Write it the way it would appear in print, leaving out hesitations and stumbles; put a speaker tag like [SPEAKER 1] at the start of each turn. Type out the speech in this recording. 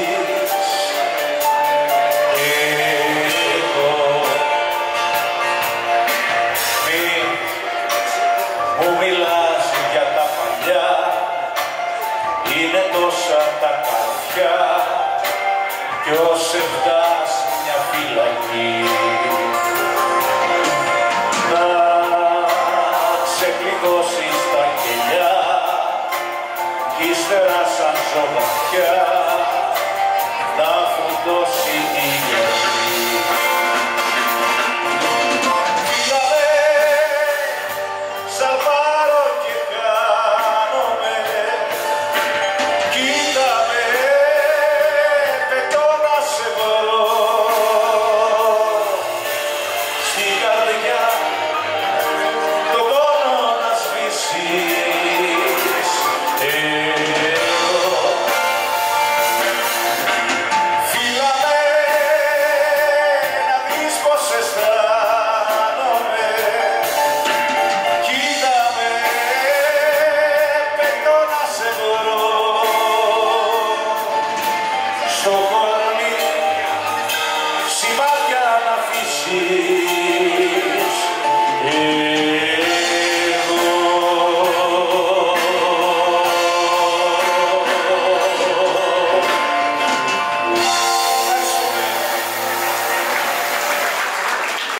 [SPEAKER 1] Μου μιλάς για τα παλιά, είναι τόσα τα καρφιά κι ως επτάς μια φυλακή. Να ξεκλειδώσεις τα κελιά κι ύστερα σαν ζωγραφιά να φουντώσει η γερή. Στο κορμί σημάδια να αφήσεις.